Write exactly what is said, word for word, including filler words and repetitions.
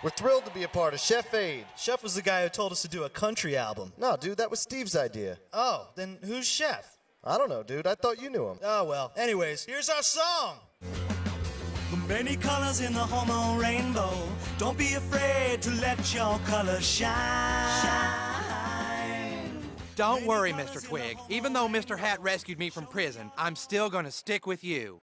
We're thrilled to be a part of Chef Aid. Chef was the guy who told us to do a country album. No, dude, that was Steve's idea. Oh, then who's Chef? I don't know, dude. I thought you knew him. Oh, well. Anyways, here's our song. The many colors in the hormone rainbow. Don't be afraid to let your colors shine. shine. Don't worry, Mister Twig. Even though Mister Hat rescued me from prison, I'm still gonna stick with you.